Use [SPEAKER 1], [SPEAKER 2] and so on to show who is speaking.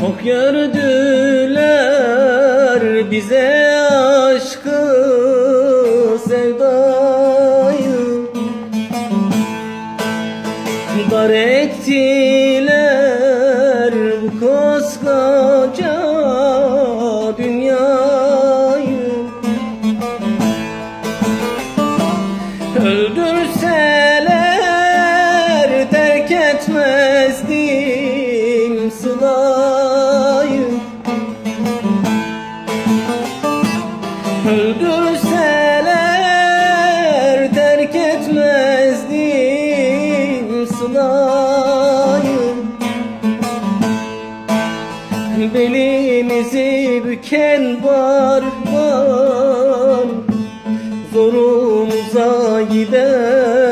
[SPEAKER 1] Çok gördüler bize aşkı, sevdayı, dar ettiler bu koskoca dünyayı. Öldürseler terk etmezdim Sıla'yı. Öldürseler terk etmezdim Sıla'yı. Belimizi büken barbar zorumuza gider.